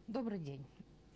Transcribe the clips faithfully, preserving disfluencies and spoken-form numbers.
Добрый день.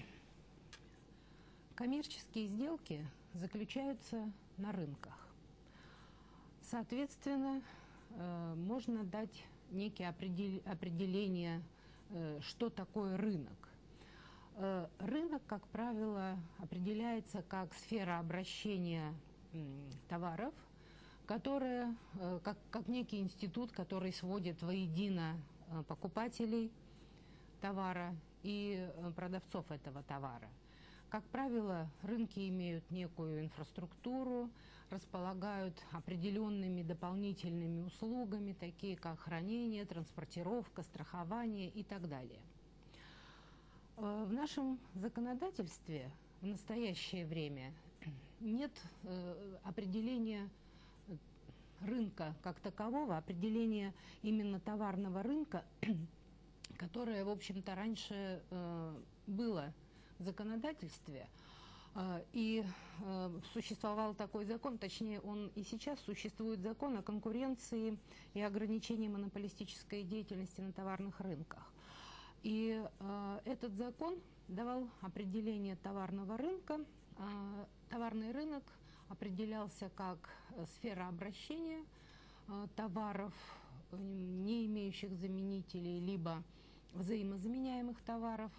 Коммерческие сделки заключаются на рынках. Соответственно, можно дать некие определения, что такое рынок. Рынок, как правило, определяется как сфера обращения товаров, которая, как, как некий институт, который сводит воедино покупателей товара и продавцов этого товара. Как правило, рынки имеют некую инфраструктуру, располагают определенными дополнительными услугами, такие как хранение, транспортировка, страхование и так далее. В нашем законодательстве в настоящее время нет определения рынка как такового, определения именно товарного рынка, которое, в общем-то, раньше было в законодательстве, и существовал такой закон, точнее, он и сейчас существует, закон о конкуренции и ограничении монополистической деятельности на товарных рынках. И этот закон давал определение товарного рынка. Товарный рынок определялся как сфера обращения товаров, не имеющих заменителей, либо взаимозаменяемых товаров.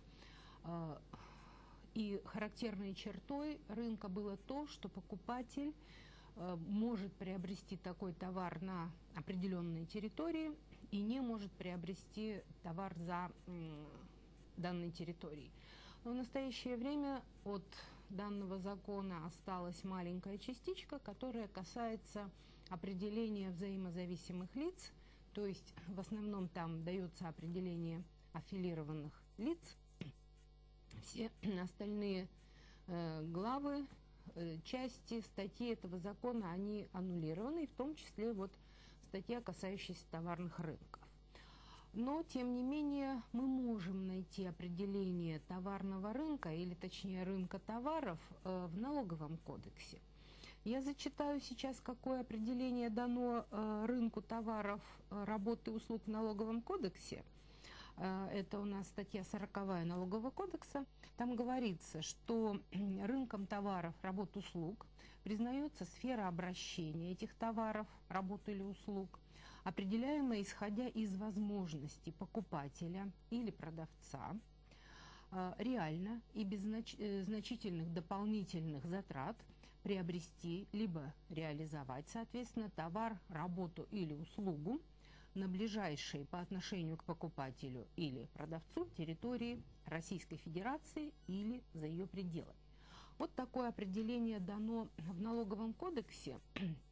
И характерной чертой рынка было то, что покупатель может приобрести такой товар на определенной территории и не может приобрести товар за данной территорией. Но в настоящее время от данного закона осталась маленькая частичка, которая касается определения взаимозависимых лиц, то есть в основном там дается определение аффилированных лиц. Все остальные э, главы, э, части, статьи этого закона, они аннулированы, и в том числе вот статья, касающаяся товарных рынков. Но, тем не менее, мы можем найти определение товарного рынка, или точнее рынка товаров, э, в налоговом кодексе. Я зачитаю сейчас, какое определение дано э, рынку товаров, э, работ и услуг в налоговом кодексе. Это у нас статья сороковая Налогового кодекса. Там говорится, что рынком товаров, работ, услуг признается сфера обращения этих товаров, работ или услуг, определяемая исходя из возможностей покупателя или продавца реально и без знач... значительных дополнительных затрат приобрести либо реализовать, соответственно, товар, работу или услугу на ближайшей по отношению к покупателю или продавцу территории Российской Федерации или за ее пределами. Вот такое определение дано в Налоговом кодексе.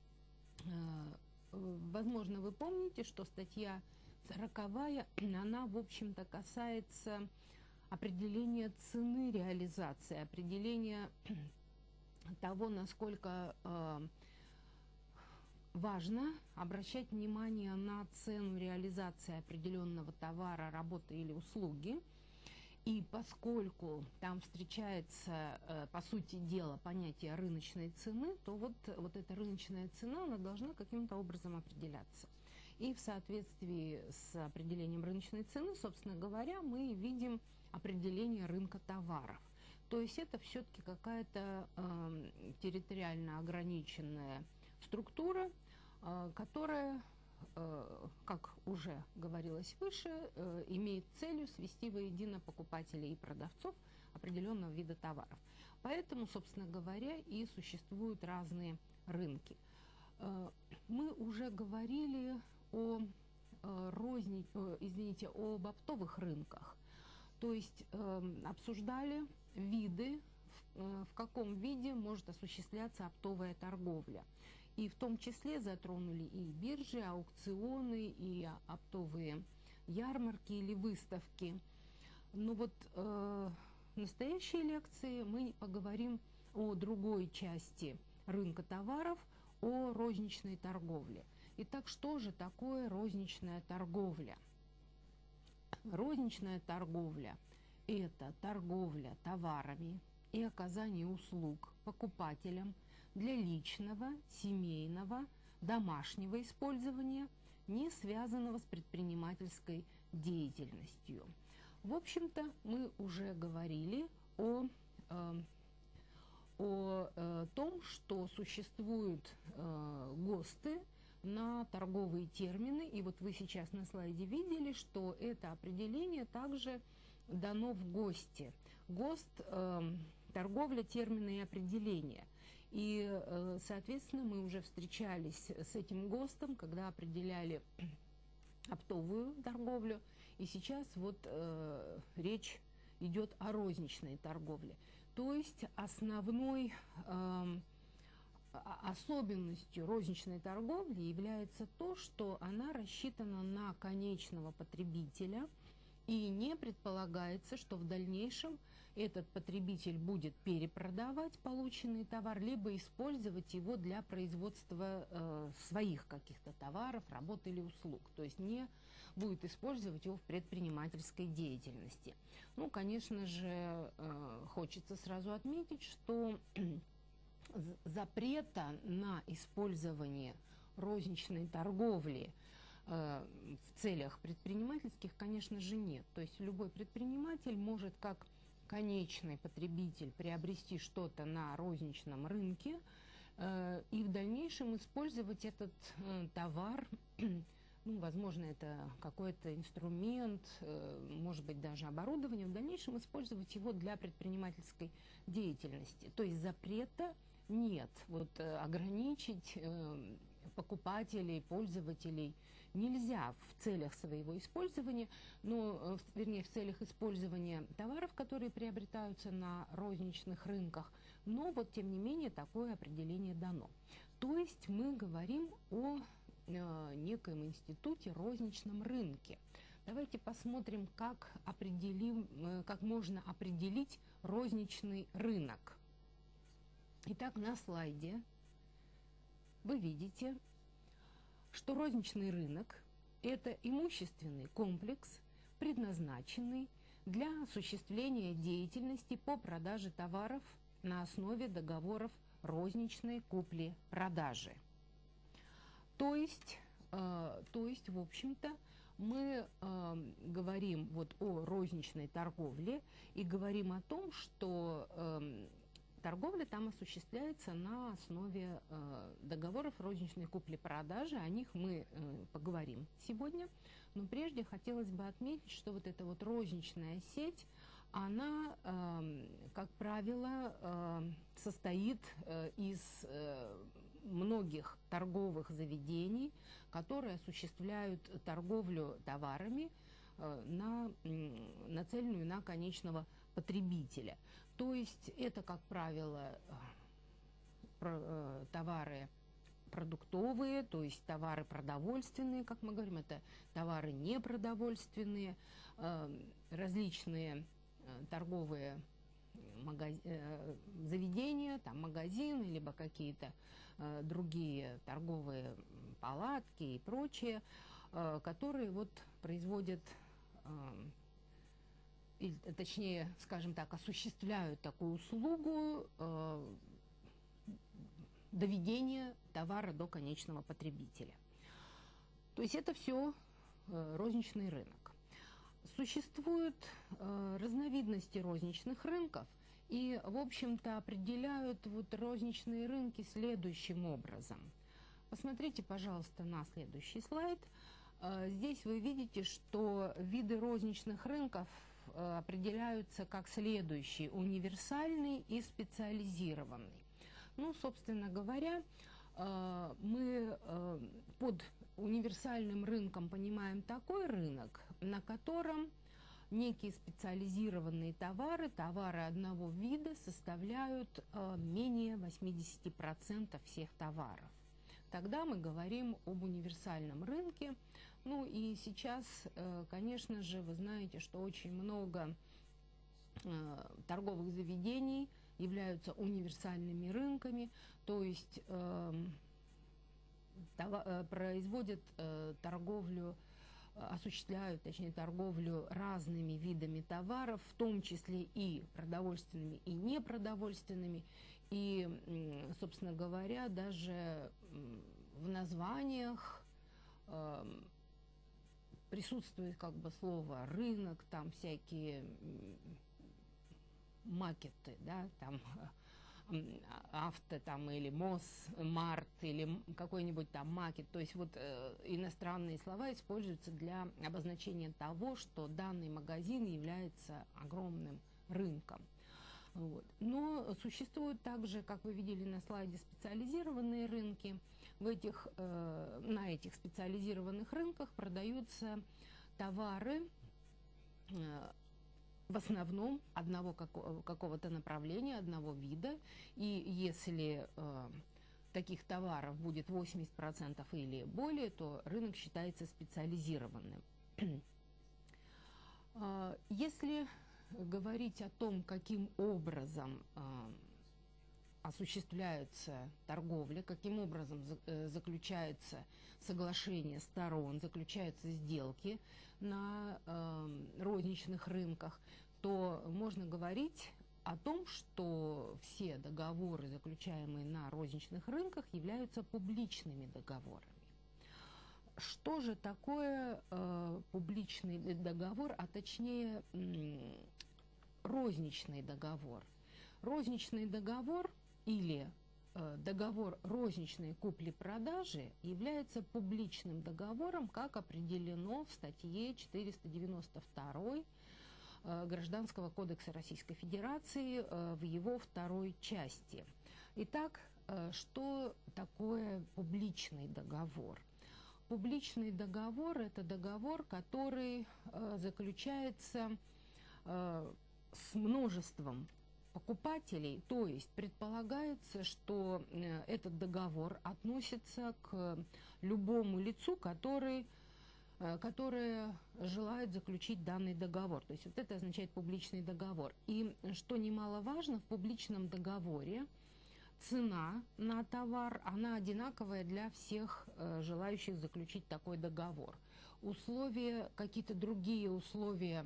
Возможно, вы помните, что статья сороковая, она, в общем-то, касается определения цены реализации, определения того, насколько важно обращать внимание на цену реализации определенного товара, работы или услуги. И поскольку там встречается, по сути дела, понятие рыночной цены, то вот, вот эта рыночная цена, она должна каким-то образом определяться. И в соответствии с определением рыночной цены, собственно говоря, мы видим определение рынка товаров. То есть это все-таки какая-то э, территориально ограниченная структура, которая, как уже говорилось выше, имеет целью свести воедино покупателей и продавцов определенного вида товаров. Поэтому, собственно говоря, и существуют разные рынки. Мы уже говорили о розни... извините, об оптовых рынках, то есть обсуждали виды, в каком виде может осуществляться оптовая торговля. И в том числе затронули и биржи, аукционы, и оптовые ярмарки или выставки. Но вот э, в настоящей лекции мы поговорим о другой части рынка товаров, о розничной торговле. Итак, что же такое розничная торговля? Розничная торговля – это торговля товарами и оказание услуг покупателям для личного, семейного, домашнего использования, не связанного с предпринимательской деятельностью. В общем-то, мы уже говорили о, э, о э, том, что существуют э, ГОСТы на торговые термины. И вот вы сейчас на слайде видели, что это определение также дано в ГОСТе. ГОСТ э, – торговля, термины и определения. И, э, соответственно, мы уже встречались с этим ГОСТом, когда определяли оптовую торговлю. И сейчас вот э, речь идет о розничной торговле. То есть основной э, особенностью розничной торговли является то, что она рассчитана на конечного потребителя, и не предполагается, что в дальнейшем этот потребитель будет перепродавать полученный товар, либо использовать его для производства э, своих каких-то товаров, работ или услуг. То есть не будет использовать его в предпринимательской деятельности. Ну, конечно же, э, хочется сразу отметить, что запрета на использование розничной торговли э, в целях предпринимательских, конечно же, нет. То есть любой предприниматель может как конечный потребитель приобрести что-то на розничном рынке э, и в дальнейшем использовать этот э, товар, ну, возможно, это какой-то инструмент, э, может быть, даже оборудование, в дальнейшем использовать его для предпринимательской деятельности. То есть запрета нет. Вот э, ограничить э, покупателей, пользователей нельзя в целях своего использования, но, вернее, в целях использования товаров, которые приобретаются на розничных рынках, но вот, тем не менее, такое определение дано. То есть мы говорим о э, некоем институте, розничном рынке. Давайте посмотрим, как, определим, э, как можно определить розничный рынок. Итак, на слайде вы видите, что розничный рынок – это имущественный комплекс, предназначенный для осуществления деятельности по продаже товаров на основе договоров розничной купли-продажи. То есть, э, то есть, в общем-то, мы э, говорим вот о розничной торговле и говорим о том, что э, торговля там осуществляется на основе э, договоров розничной купли-продажи. О них мы э, поговорим сегодня. Но прежде хотелось бы отметить, что вот эта вот розничная сеть, она, э, как правило, э, состоит э, из э, многих торговых заведений, которые осуществляют торговлю товарами, э, на, нацеленную на конечного потребителя. То есть это, как правило, товары продуктовые, то есть товары продовольственные, как мы говорим, это товары непродовольственные, различные торговые заведения, там магазины, либо какие-то другие торговые палатки и прочее, которые вот производят, или, точнее, скажем так, осуществляют такую услугу э, доведения товара до конечного потребителя. То есть это все э, розничный рынок. Существуют э, разновидности розничных рынков, и, в общем-то, определяют вот розничные рынки следующим образом. Посмотрите, пожалуйста, на следующий слайд. Э, здесь вы видите, что виды розничных рынков определяются как следующие: универсальный и специализированный. Ну, собственно говоря, мы под универсальным рынком понимаем такой рынок, на котором некие специализированные товары, товары одного вида составляют менее восьмидесяти процентов всех товаров. Тогда мы говорим об универсальном рынке. Ну и сейчас, конечно же, вы знаете, что очень много торговых заведений являются универсальными рынками, то есть производят торговлю, осуществляют, точнее, торговлю разными видами товаров, в том числе и продовольственными, и непродовольственными. И, собственно говоря, даже в названиях присутствует как бы слово рынок, там всякие макеты, да, там авто там или МОЗ, Март или какой-нибудь там макет. То есть вот э, иностранные слова используются для обозначения того, что данный магазин является огромным рынком. Вот. Но существуют также, как вы видели на слайде, специализированные рынки. В этих, э, на этих специализированных рынках продаются товары, э, в основном одного какого-то направления, одного вида. И если э, таких товаров будет восемьдесят процентов или более, то рынок считается специализированным. Если говорить о том, каким образом э, осуществляется торговля, каким образом за, э, заключается соглашение сторон, заключаются сделки на э, розничных рынках, то можно говорить о том, что все договоры, заключаемые на розничных рынках, являются публичными договорами. Что же такое э, публичный договор, а точнее э, розничный договор? Розничный договор или договор розничной купли-продажи является публичным договором, как определено в статье четыреста девяносто два Гражданского кодекса Российской Федерации в его второй части. Итак, что такое публичный договор? Публичный договор – это договор, который заключается с множеством покупателей, то есть предполагается, что этот договор относится к любому лицу, который, которое желает заключить данный договор. То есть вот это означает публичный договор. И что немаловажно, в публичном договоре цена на товар, она одинаковая для всех желающих заключить такой договор. Условия, какие-то другие условия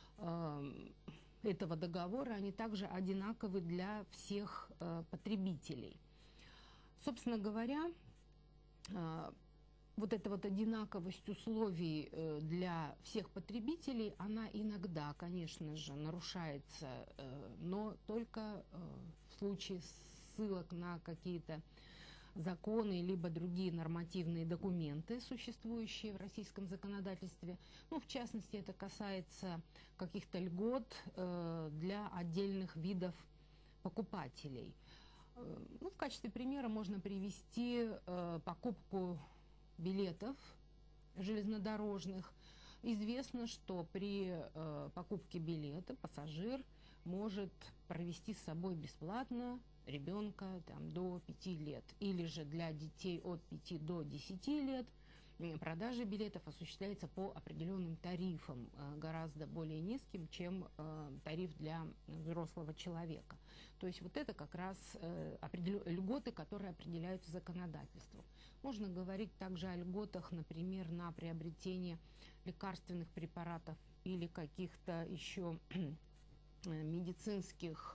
этого договора, они также одинаковы для всех э, потребителей. Собственно говоря, э, вот эта вот одинаковость условий э, для всех потребителей, она иногда, конечно же, нарушается, э, но только э, в случае ссылок на какие-то законы, либо другие нормативные документы, существующие в российском законодательстве. Ну, в частности, это касается каких-то льгот э, для отдельных видов покупателей. Э, ну, в качестве примера можно привести э, покупку билетов железнодорожных. Известно, что при э, покупке билета пассажир может провести с собой бесплатно ребенка там, до пяти лет, или же для детей от пяти до десяти лет продажа билетов осуществляется по определенным тарифам, гораздо более низким, чем тариф для взрослого человека. То есть вот это как раз льготы, которые определяются законодательством. Можно говорить также о льготах, например, на приобретение лекарственных препаратов или каких-то еще медицинских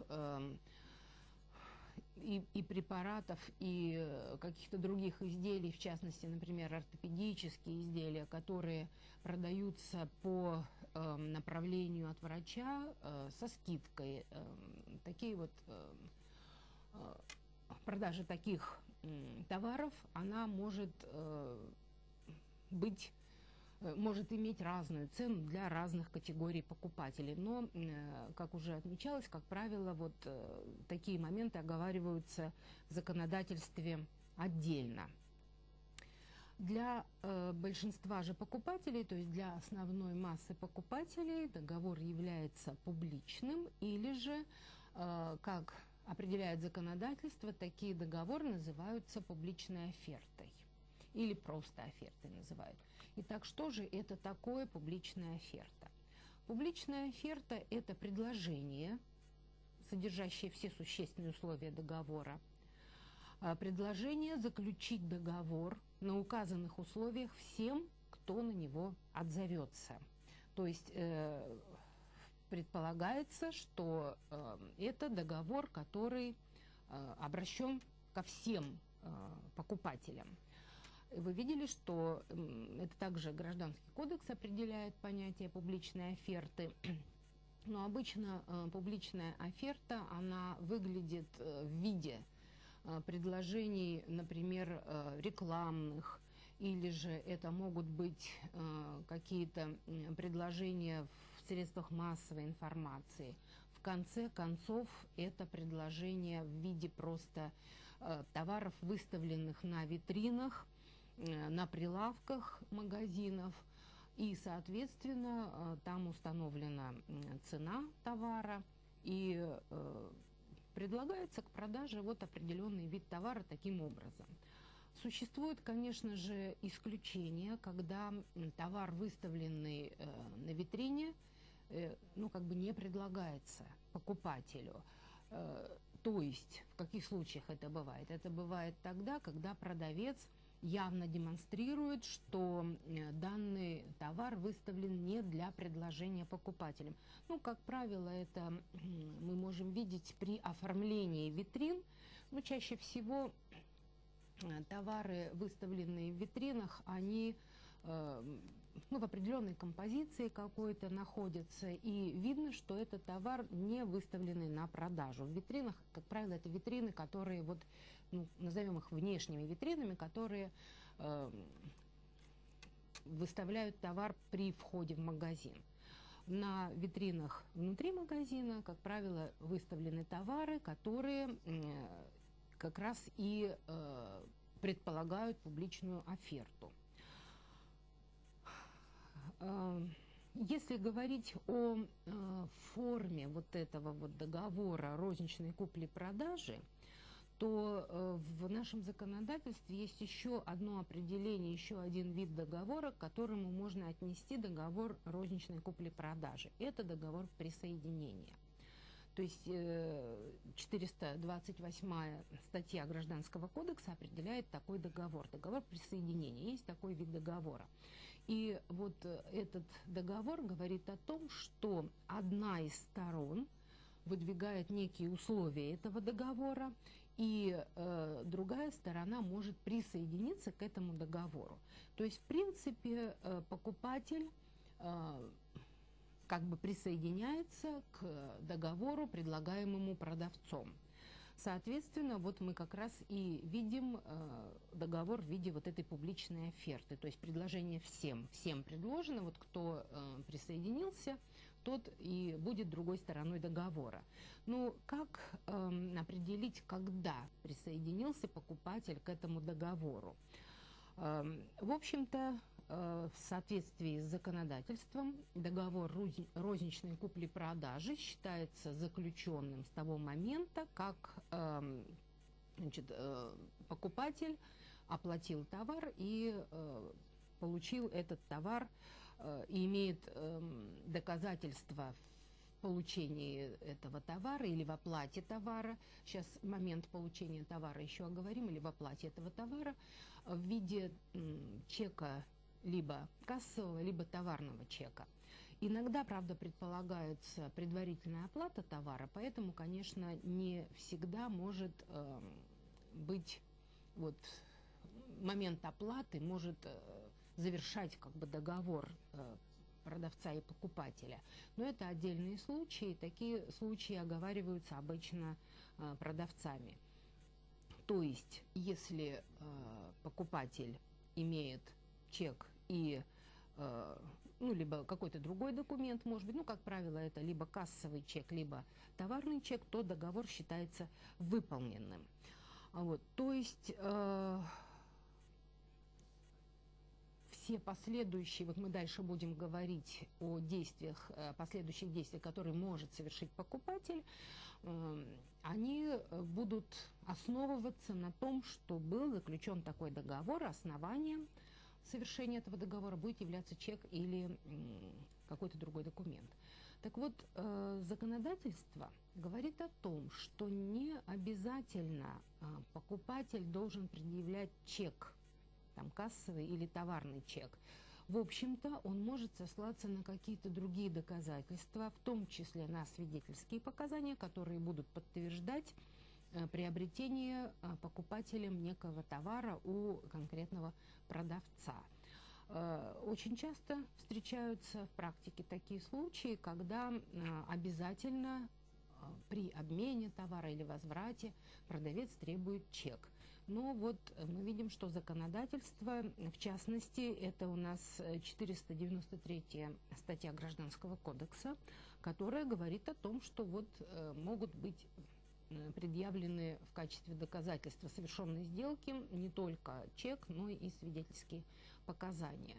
И, и препаратов, и каких-то других изделий, в частности, например, ортопедические изделия, которые продаются по э, направлению от врача э, со скидкой. Э, такие вот э, э, продажа таких э, товаров, она может э, быть может иметь разную цену для разных категорий покупателей. Но, как уже отмечалось, как правило, вот такие моменты оговариваются в законодательстве отдельно. Для э, большинства же покупателей, то есть для основной массы покупателей, договор является публичным, или же, э, как определяет законодательство, такие договоры называются публичной офертой. Или просто офертой называют. Итак, что же это такое публичная оферта? Публичная оферта – это предложение, содержащее все существенные условия договора. Предложение заключить договор на указанных условиях всем, кто на него отзовется. То есть э, предполагается, что э, это договор, который э, обращен ко всем э, покупателям. вы видели, что это также Гражданский кодекс определяет понятие публичной оферты. Но обычно э, публичная оферта, она выглядит э, в виде э, предложений, например, э, рекламных, или же это могут быть э, какие-то предложения в средствах массовой информации. В конце концов, это предложение в виде просто э, товаров, выставленных на витринах, э, на прилавках магазинов. И, соответственно, там установлена цена товара, и э, предлагается к продаже вот определенный вид товара таким образом. Существует, конечно же, исключение, когда товар, выставленный э, на витрине, э, ну, как бы не предлагается покупателю. Э, то есть, в каких случаях это бывает? Это бывает тогда, когда продавец явно демонстрирует, что данный товар выставлен не для предложения покупателям. Ну, как правило, это мы можем видеть при оформлении витрин, но чаще всего товары, выставленные в витринах, они э, ну, в определенной композиции какой-то находятся, и видно, что это товар, не выставленный на продажу. В витринах, как правило, это витрины, которые, вот, ну, назовем их внешними витринами, которые э, выставляют товар при входе в магазин. На витринах внутри магазина, как правило, выставлены товары, которые э, как раз и э, предполагают публичную оферту. Если говорить о э, форме вот этого вот договора розничной купли-продажи, то э, в нашем законодательстве есть еще одно определение, еще один вид договора, к которому можно отнести договор розничной купли-продажи. Это договор присоединения. То есть э, четыреста двадцать восьмая статья Гражданского кодекса определяет такой договор. Договор присоединения. Есть такой вид договора. И вот этот договор говорит о том, что одна из сторон выдвигает некие условия этого договора, и э, другая сторона может присоединиться к этому договору. То есть, в принципе, э, покупатель э, как бы присоединяется к договору, предлагаемому продавцом. Соответственно, вот мы как раз и видим э, договор в виде вот этой публичной оферты, то есть предложение всем, всем предложено, вот кто э, присоединился, тот и будет другой стороной договора. Ну, как э, определить, когда присоединился покупатель к этому договору? Э, в общем-то, в соответствии с законодательством договор розничной купли-продажи считается заключенным с того момента, как э, значит, э, покупатель оплатил товар и э, получил этот товар э, и имеет э, доказательства в получении этого товара или в оплате товара. Сейчас момент получения товара еще оговорим, или в оплате этого товара в виде э, чека, либо кассового, либо товарного чека. Иногда, правда, предполагается предварительная оплата товара, поэтому, конечно, не всегда может э, быть вот момент оплаты, может э, завершать как бы договор э, продавца и покупателя. Но это отдельные случаи, такие случаи оговариваются обычно э, продавцами. То есть, если э, покупатель имеет чек и э, ну, либо какой-то другой документ, может быть, ну, как правило, это либо кассовый чек, либо товарный чек, то договор считается выполненным. Вот, то есть э, все последующие, вот мы дальше будем говорить о действиях, последующих действиях, которые может совершить покупатель, э, они будут основываться на том, что был заключен такой договор, основанием совершения этого договора будет являться чек или какой-то другой документ. Так вот, э, законодательство говорит о том, что не обязательно э, покупатель должен предъявлять чек, там, кассовый или товарный чек. В общем-то, он может сослаться на какие-то другие доказательства, в том числе на свидетельские показания, которые будут подтверждать приобретения покупателем некого товара у конкретного продавца. Очень часто встречаются в практике такие случаи, когда обязательно при обмене товара или возврате продавец требует чек. Но вот мы видим, что законодательство, в частности, это у нас четыреста девяносто третья статья Гражданского кодекса, которая говорит о том, что вот могут быть предъявлены в качестве доказательства совершенной сделки не только чек, но и свидетельские показания.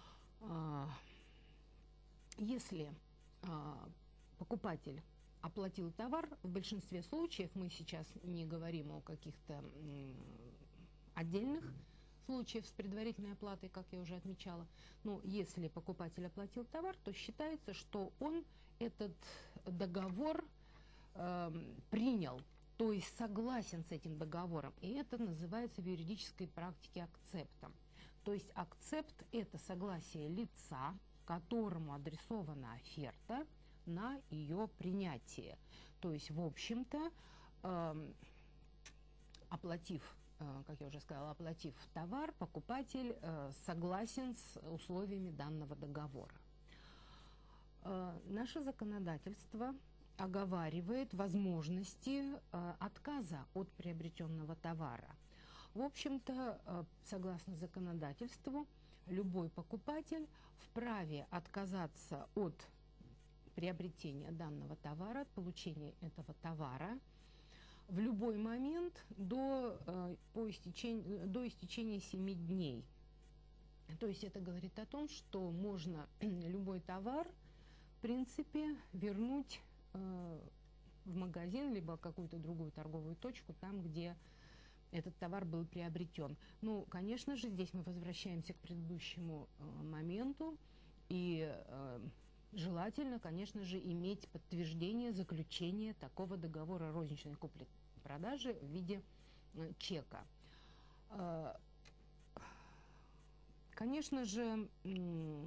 Если покупатель оплатил товар, в большинстве случаев, мы сейчас не говорим о каких-то отдельных случаях с предварительной оплатой, как я уже отмечала, но если покупатель оплатил товар, то считается, что он этот договор э, принял, то есть согласен с этим договором, и это называется в юридической практике акцептом. То есть акцепт – это согласие лица, которому адресована оферта, на ее принятие. То есть, в общем-то, э, оплатив, э, как я уже сказала, оплатив товар, покупатель э, согласен с условиями данного договора. Э, наше законодательство оговаривает возможности э, отказа от приобретенного товара. В общем-то, э, согласно законодательству, любой покупатель вправе отказаться от приобретения данного товара, от получения этого товара в любой момент до, э, по истечению, до истечения семи дней. То есть это говорит о том, что можно любой товар, в принципе, вернуть э, в магазин, либо какую-то другую торговую точку, там, где этот товар был приобретен. Ну, конечно же, здесь мы возвращаемся к предыдущему э, моменту, и э, желательно, конечно же, иметь подтверждение заключения такого договора розничной купли-продажи в виде э, чека. Э, конечно же, э,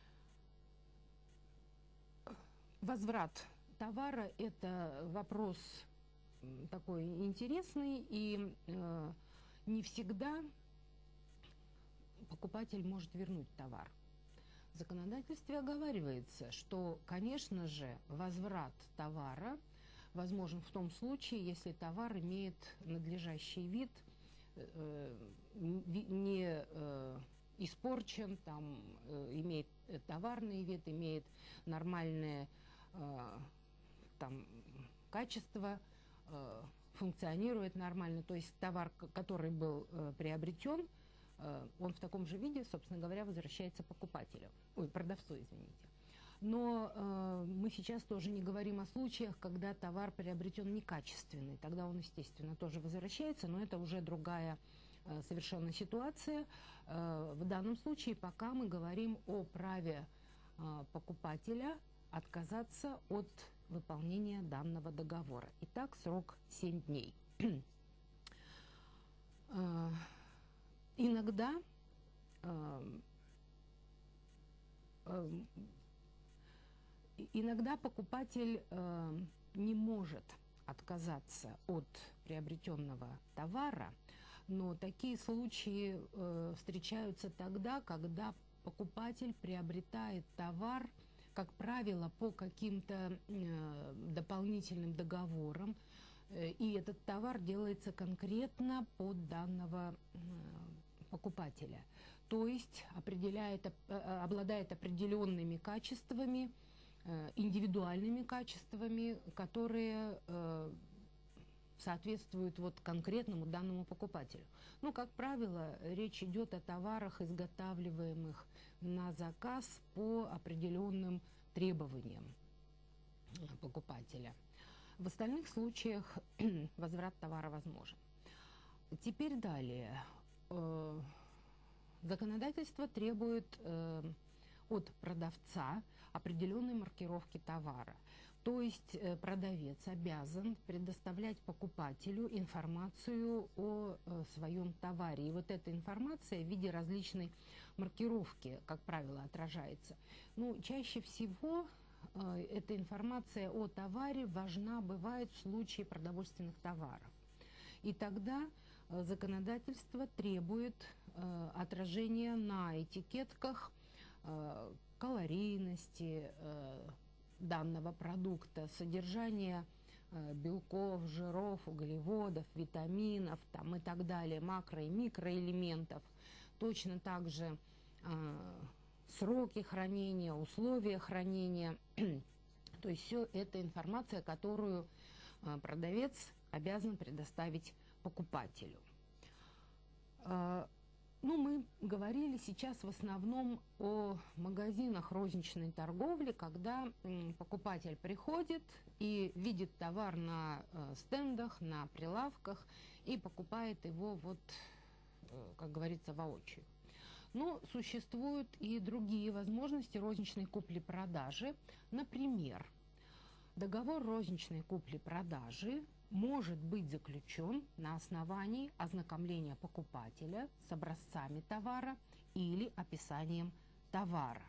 возврат товара – это вопрос такой интересный, и э, не всегда покупатель может вернуть товар. В законодательстве оговаривается, что, конечно же, возврат товара возможен в том случае, если товар имеет надлежащий вид, э, не э, испорчен, там, э, имеет товарный вид, имеет нормальное э, там, качество, э, функционирует нормально. То есть товар, который был э, приобретен, он в таком же виде, собственно говоря, возвращается покупателю, ой, продавцу, извините. Но э, мы сейчас тоже не говорим о случаях, когда товар приобретен некачественный. Тогда он, естественно, тоже возвращается, но это уже другая э, совершенно ситуация. Э, в данном случае пока мы говорим о праве э, покупателя отказаться от выполнения данного договора. Итак, срок семь дней. Иногда э, э, иногда покупатель э, не может отказаться от приобретенного товара, но такие случаи э, встречаются тогда, когда покупатель приобретает товар, как правило, по каким-то э, дополнительным договорам, э, и этот товар делается конкретно под данного э, покупателя, то есть определяет, обладает определенными качествами, индивидуальными качествами, которые соответствуют вот конкретному данному покупателю. Ну, как правило, речь идет о товарах, изготавливаемых на заказ по определенным требованиям покупателя. В остальных случаях возврат товара возможен. Теперь далее. Законодательство требует э, от продавца определенной маркировки товара. То есть э, продавец обязан предоставлять покупателю информацию о э, своем товаре. И вот эта информация в виде различной маркировки, как правило, отражается. Ну, чаще всего э, эта информация о товаре важна бывает в случае продовольственных товаров. И тогда законодательство требует отражения на этикетках калорийности данного продукта, содержания белков, жиров, углеводов, витаминов там, и так далее, макро- и микроэлементов. Точно так же э, сроки хранения, условия хранения. То есть все это информация, которую э, продавец обязан предоставить покупателю. Э, ну, мы говорили сейчас в основном о магазинах розничной торговли, когда э, покупатель приходит и видит товар на э, стендах, на прилавках и покупает его, вот, э, как говорится, воочию. Но существуют и другие возможности розничной купли-продажи. Например, договор розничной купли-продажи может быть заключен на основании ознакомления покупателя с образцами товара или описанием товара.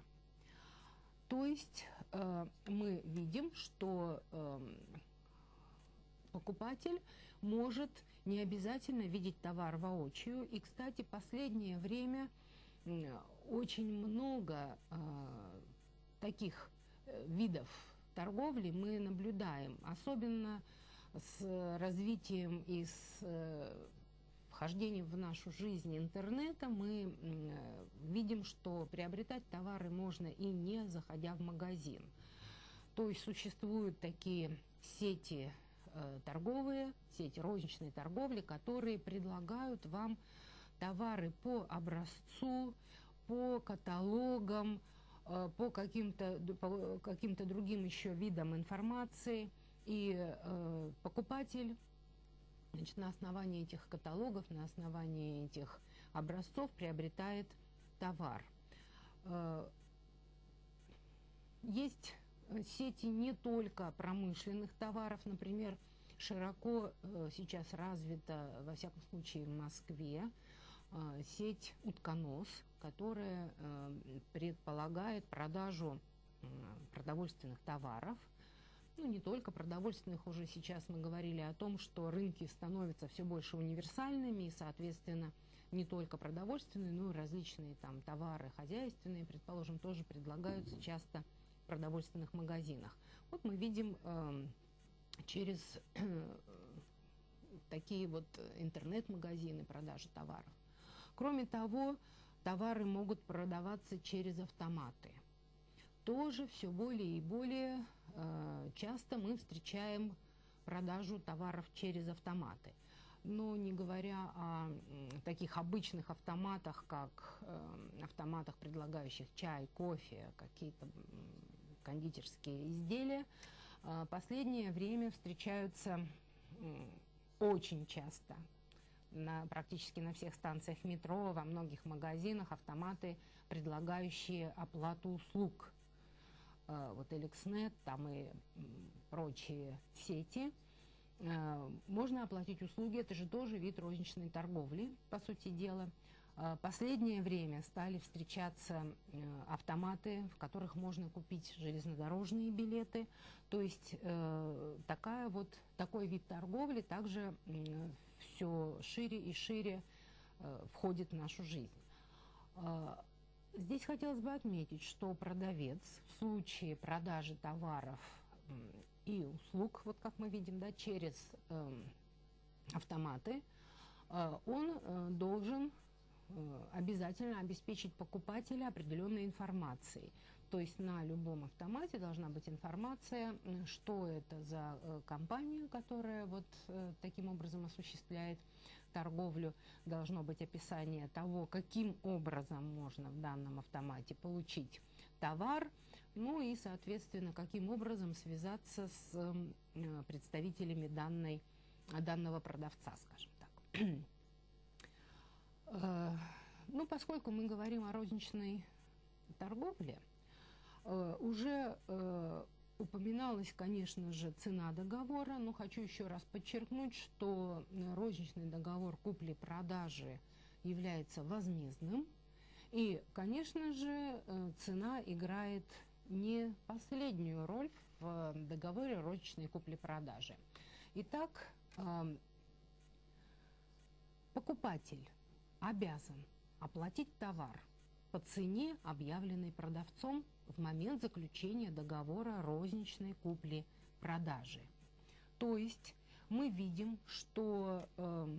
То есть э, мы видим, что э, покупатель может не обязательно видеть товар воочию. И, кстати, последнее время э, очень много э, таких э, видов торговли мы наблюдаем, особенно с развитием и с э, вхождением в нашу жизнь интернета. Мы э, видим, что приобретать товары можно и не заходя в магазин. То есть существуют такие сети э, торговые, сети розничной торговли, которые предлагают вам товары по образцу, по каталогам, э, по каким-то по каким-то другим еще видам информации. И э, покупатель, значит, на основании этих каталогов, на основании этих образцов приобретает товар. Э, есть сети не только промышленных товаров, например, широко э, сейчас развита, во всяком случае в Москве, э, сеть «Утконос», которая э, предполагает продажу э, продовольственных товаров. Ну, не только продовольственных, уже сейчас мы говорили о том, что рынки становятся все больше универсальными, и, соответственно, не только продовольственные, но и различные там товары хозяйственные, предположим, тоже предлагаются часто в продовольственных магазинах. Вот мы видим э, через э, такие вот интернет-магазины продажи товаров. Кроме того, товары могут продаваться через автоматы. Тоже все более и более э, часто мы встречаем продажу товаров через автоматы. Но не говоря о э, таких обычных автоматах, как э, автоматах, предлагающих чай, кофе, какие-то э, кондитерские изделия, э, последнее время встречаются э, очень часто на, практически на всех станциях метро, во многих магазинах автоматы, предлагающие оплату услуг. Вот Эликснет, там и прочие сети, можно оплатить услуги, это же тоже вид розничной торговли, по сути дела. Последнее время стали встречаться автоматы, в которых можно купить железнодорожные билеты, то есть такая вот, такой вид торговли также все шире и шире входит в нашу жизнь. Здесь хотелось бы отметить, что продавец в случае продажи товаров и услуг, вот как мы видим, да, через э, автоматы, э, он э, должен э, обязательно обеспечить покупателя определенной информацией. То есть на любом автомате должна быть информация, что это за э, компания, которая вот э, таким образом осуществляет торговлю, должно быть описание того, каким образом можно в данном автомате получить товар, ну и, соответственно, каким образом связаться с э, представителями данной, данного продавца, скажем так. э, ну, поскольку мы говорим о розничной торговле, э, уже э, упоминалась, конечно же, цена договора, но хочу еще раз подчеркнуть, что розничный договор купли-продажи является возмездным, и, конечно же, цена играет не последнюю роль в договоре розничной купли-продажи. Итак, покупатель обязан оплатить товар по цене, объявленной продавцом в момент заключения договора розничной купли-продажи. То есть мы видим, что э,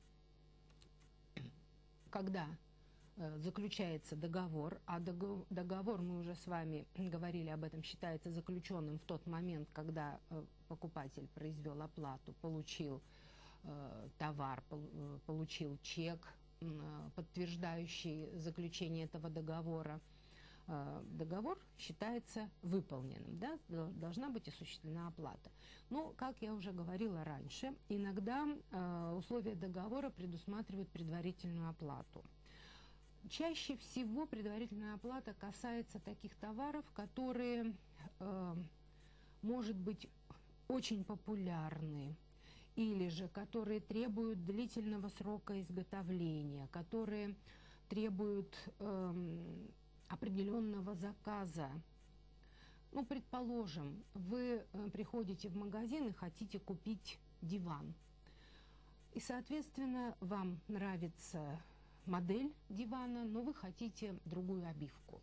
когда э, заключается договор, а договор, договор, мы уже с вами говорили об этом, считается заключенным в тот момент, когда э, покупатель произвел оплату, получил э, товар, пол, э, получил чек, э, подтверждающий заключение этого договора, договор считается выполненным, да? Должна быть осуществлена оплата. Но, как я уже говорила раньше, иногда э, условия договора предусматривают предварительную оплату. Чаще всего предварительная оплата касается таких товаров, которые, э, может быть, очень популярны, или же которые требуют длительного срока изготовления, которые требуют э, определенного заказа. Ну, предположим, вы приходите в магазин и хотите купить диван. И, соответственно, вам нравится модель дивана, но вы хотите другую обивку.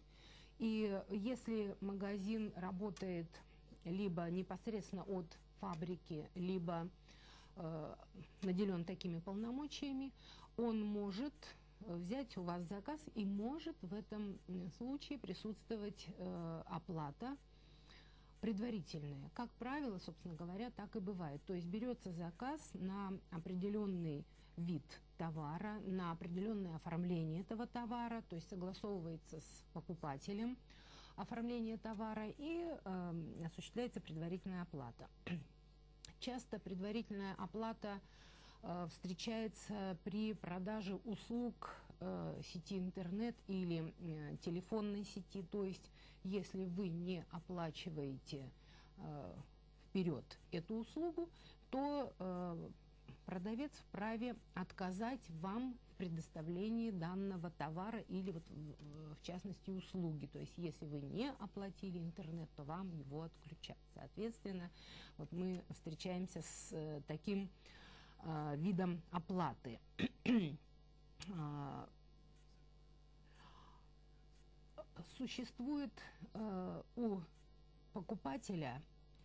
И если магазин работает либо непосредственно от фабрики, либо э, наделен такими полномочиями, он может взять у вас заказ, и может в этом случае присутствовать э, оплата предварительная. Как правило, собственно говоря, так и бывает. То есть берется заказ на определенный вид товара, на определенное оформление этого товара, то есть согласовывается с покупателем оформление товара и э, осуществляется предварительная оплата. Часто предварительная оплата встречается при продаже услуг э, сети интернет или э, телефонной сети. То есть, если вы не оплачиваете э, вперед эту услугу, то э, продавец вправе отказать вам в предоставлении данного товара или, вот, в, в частности, услуги. То есть, если вы не оплатили интернет, то вам его отключат. Соответственно, вот мы встречаемся с э, таким видом оплаты. Существует у покупателя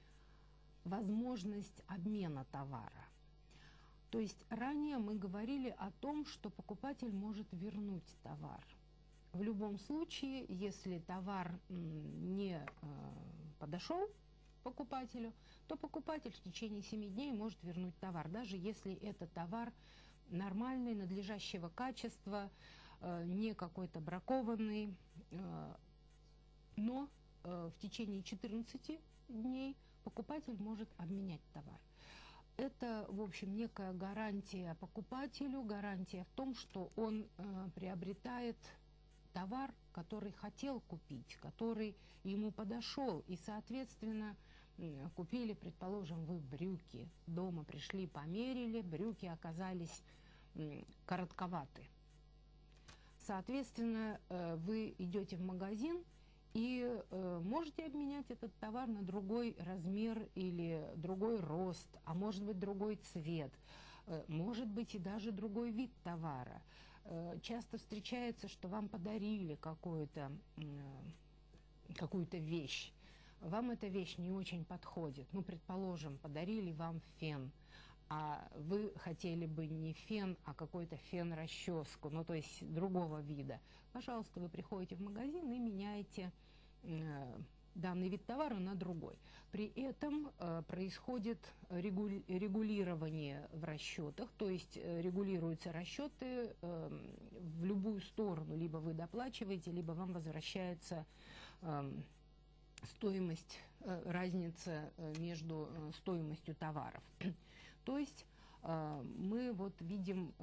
возможность обмена товара. То есть ранее мы говорили о том, что покупатель может вернуть товар. В любом случае, если товар не подошел покупателю, то покупатель в течение семи дней может вернуть товар, даже если это товар нормальный, надлежащего качества, э, не какой-то бракованный, э, но э, в течение четырнадцати дней покупатель может обменять товар. Это, в общем, некая гарантия покупателю, гарантия в том, что он э, приобретает товар, который хотел купить, который ему подошел, и, соответственно, купили, предположим, вы брюки, дома пришли, померили, брюки оказались коротковаты. Соответственно, вы идете в магазин и можете обменять этот товар на другой размер или другой рост, а может быть другой цвет, может быть и даже другой вид товара. Часто встречается, что вам подарили какую-то какую-то вещь. Вам эта вещь не очень подходит. Ну, предположим, подарили вам фен, а вы хотели бы не фен, а какой-то фен-расческу, ну, то есть другого вида. Пожалуйста, вы приходите в магазин и меняете э, данный вид товара на другой. При этом э, происходит регули- регулирование в расчетах, то есть э, регулируются расчеты э, в любую сторону. Либо вы доплачиваете, либо вам возвращается э, стоимость, разница между стоимостью товаров. То есть мы вот видим,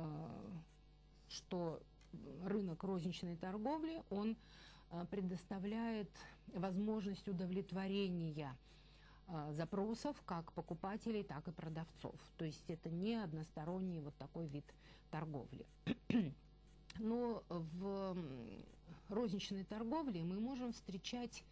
что рынок розничной торговли, он предоставляет возможность удовлетворения запросов как покупателей, так и продавцов. То есть это не односторонний вот такой вид торговли. Но в розничной торговле мы можем встречать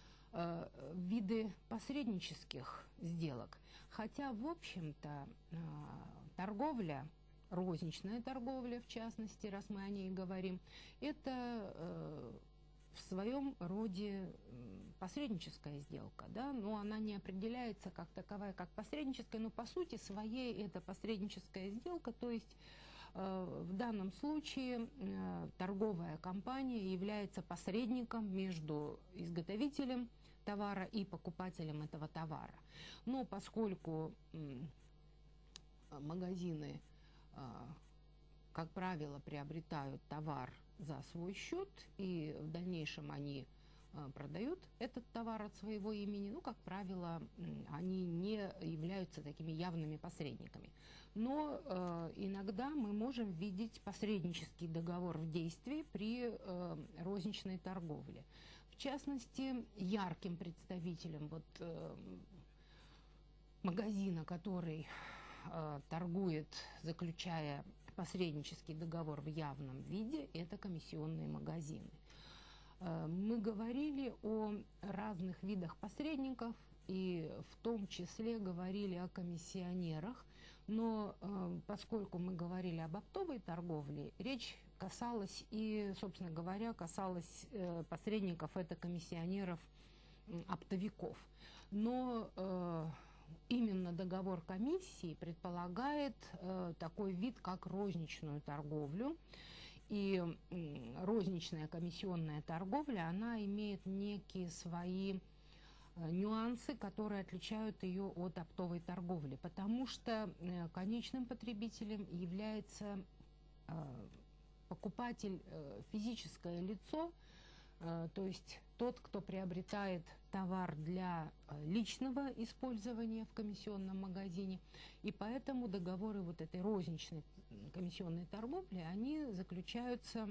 виды посреднических сделок. Хотя, в общем-то, торговля розничная торговля, в частности, раз мы о ней говорим, это в своем роде посредническая сделка, да, но она не определяется как таковая, как посредническая, но по сути своей это посредническая сделка, то есть в данном случае торговая компания является посредником между изготовителем товара и покупателем этого товара. Но поскольку магазины, как правило, приобретают товар за свой счет, и в дальнейшем они продают этот товар от своего имени, ну, как правило, они не являются такими явными посредниками. Но э, иногда мы можем видеть посреднический договор в действии при э, розничной торговле. В частности, ярким представителем вот, э, магазина, который э, торгует, заключая посреднический договор в явном виде, это комиссионные магазины. Мы говорили о разных видах посредников, и в том числе говорили о комиссионерах, но поскольку мы говорили об оптовой торговле, речь касалась и, собственно говоря, касалась посредников, это комиссионеров, оптовиков. Но именно договор комиссии предполагает такой вид, как розничную торговлю. И розничная комиссионная торговля, она имеет некие свои нюансы, которые отличают ее от оптовой торговли, потому что конечным потребителем является покупатель, физическое лицо, то есть тот, кто приобретает товар для личного использования в комиссионном магазине, и поэтому договоры вот этой розничной комиссионной торговли, они заключаются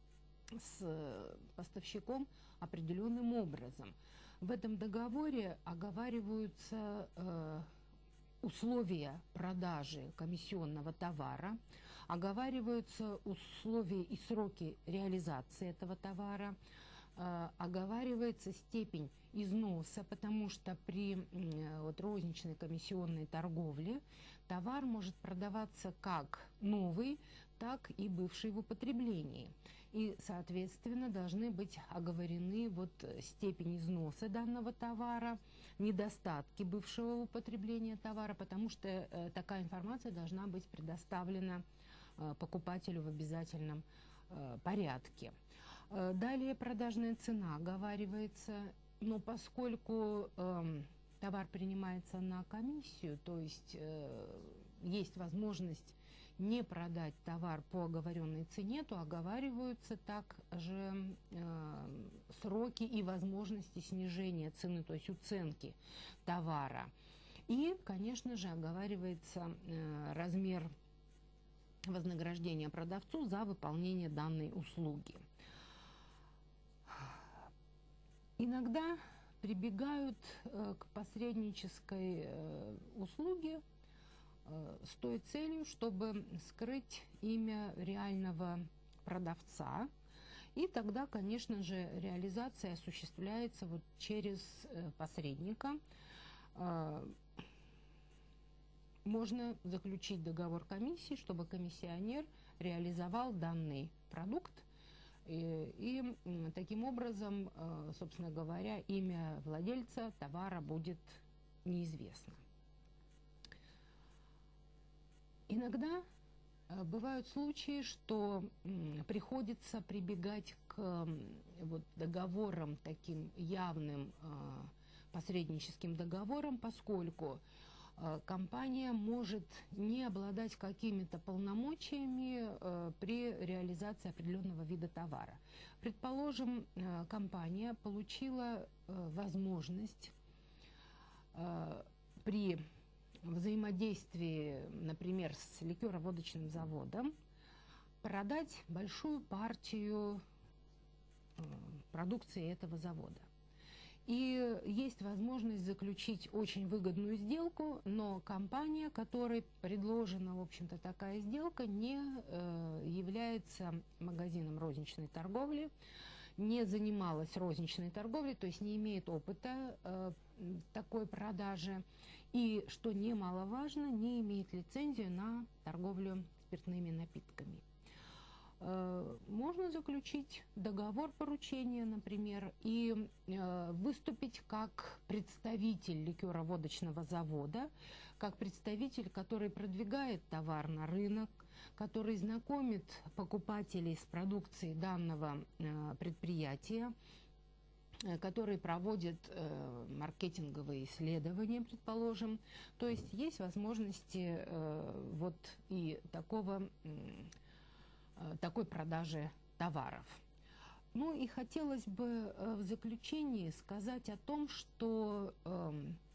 с поставщиком определенным образом. В этом договоре оговариваются э, условия продажи комиссионного товара, оговариваются условия и сроки реализации этого товара, э, оговаривается степень износа, потому что при э, вот, розничной комиссионной торговле товар может продаваться как новый, так и бывший в употреблении. И, соответственно, должны быть оговорены вот степень износа данного товара, недостатки бывшего употребления товара, потому что э, такая информация должна быть предоставлена э, покупателю в обязательном э, порядке. Э, далее продажная цена оговаривается, но поскольку э, товар принимается на комиссию, то есть э, есть возможность не продать товар по оговоренной цене, то оговариваются также э, сроки и возможности снижения цены, то есть уценки товара. И, конечно же, оговаривается э, размер вознаграждения продавцу за выполнение данной услуги. Иногда прибегают э, к посреднической э, услуге э, с той целью, чтобы скрыть имя реального продавца. И тогда, конечно же, реализация осуществляется вот через э, посредника. Э, можно заключить договор комиссии, чтобы комиссионер реализовал данный продукт. И, и таким образом, собственно говоря, имя владельца товара будет неизвестно. Иногда бывают случаи, что приходится прибегать к вот договорам, таким явным посредническим договорам, поскольку компания может не обладать какими-то полномочиями э, при реализации определенного вида товара. Предположим, э, компания получила э, возможность э, при взаимодействии, например, с ликероводочным заводом продать большую партию э, продукции этого завода. И есть возможность заключить очень выгодную сделку, но компания, которой предложена, в общем-то, такая сделка, не э, является магазином розничной торговли, не занималась розничной торговлей, то есть не имеет опыта э, такой продажи, и, что немаловажно, не имеет лицензию на торговлю спиртными напитками. Можно заключить договор поручения, например, и выступить как представитель ликероводочного завода, как представитель, который продвигает товар на рынок, который знакомит покупателей с продукцией данного предприятия, который проводит маркетинговые исследования, предположим. То есть есть возможности вот и такого... такой продажи товаров. Ну и хотелось бы в заключении сказать о том, что э,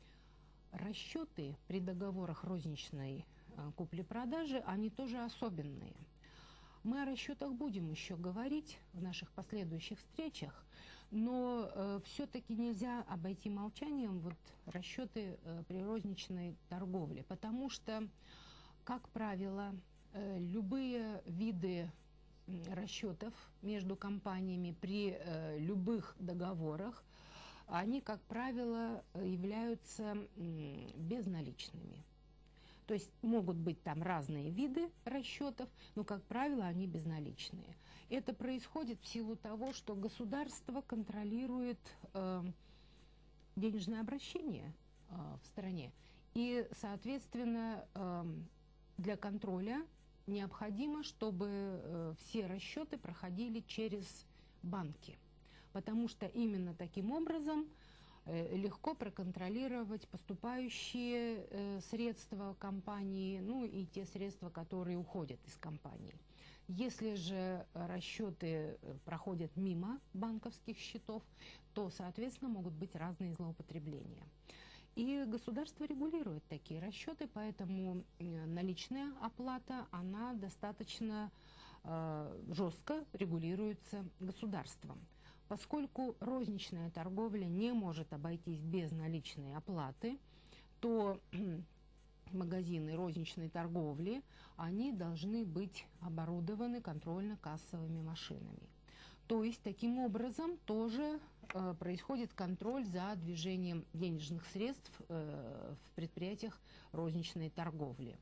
расчеты при договорах розничной э, купли-продажи, они тоже особенные. Мы о расчетах будем еще говорить в наших последующих встречах, но э, все-таки нельзя обойти молчанием вот расчеты э, при розничной торговле, потому что, как правило, любые виды расчетов между компаниями при э, любых договорах, они, как правило, являются э, безналичными. То есть могут быть там разные виды расчетов, но, как правило, они безналичные. Это происходит в силу того, что государство контролирует э, денежное обращение э, в стране. И, соответственно, э, для контроля необходимо, чтобы э, все расчеты проходили через банки, потому что именно таким образом э, легко проконтролировать поступающие э, средства компании, ну и те средства, которые уходят из компании. Если же расчеты проходят мимо банковских счетов, то, соответственно, могут быть разные злоупотребления. И государство регулирует такие расчеты, поэтому наличная оплата, она достаточно э, жестко регулируется государством. Поскольку розничная торговля не может обойтись без наличной оплаты, то магазины розничной торговли, они должны быть оборудованы контрольно-кассовыми машинами. То есть таким образом тоже э, происходит контроль за движением денежных средств э, в предприятиях розничной торговли.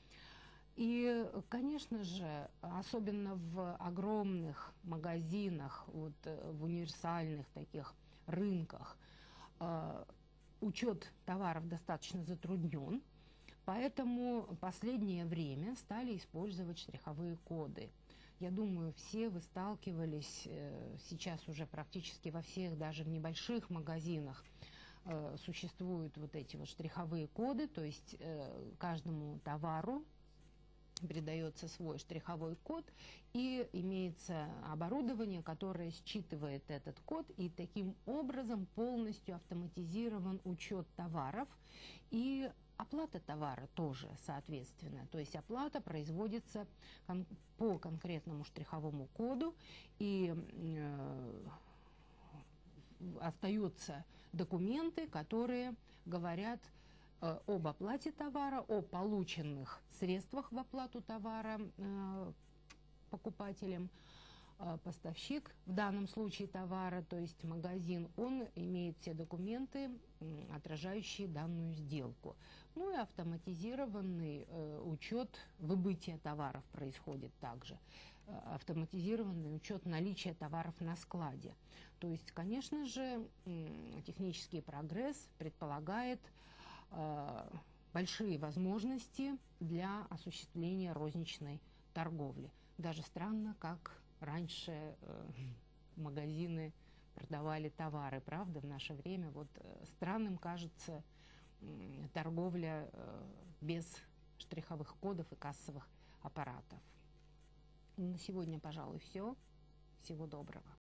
И, конечно же, особенно в огромных магазинах, вот, в универсальных таких рынках, э, учет товаров достаточно затруднен, поэтому в последнее время стали использовать штриховые коды. Я думаю, все вы сталкивались э, сейчас уже практически во всех, даже в небольших магазинах э, существуют вот эти вот штриховые коды, то есть э, каждому товару придается свой штриховой код, и имеется оборудование, которое считывает этот код, и таким образом полностью автоматизирован учет товаров и оплата товара тоже, соответственно. То есть оплата производится кон- по конкретному штриховому коду, и э, остаются документы, которые говорят э, об оплате товара, о полученных средствах в оплату товара э, покупателем. Поставщик, в данном случае товара, то есть магазин, он имеет все документы, отражающие данную сделку. Ну и автоматизированный э, учет выбытия товаров происходит также. Э, автоматизированный учет наличия товаров на складе. То есть, конечно же, э, технический прогресс предполагает э, большие возможности для осуществления розничной торговли. Даже странно, как раньше э, магазины продавали товары, правда, в наше время вот э, странным кажется э, торговля э, без штриховых кодов и кассовых аппаратов. На сегодня, пожалуй, все. Всего доброго.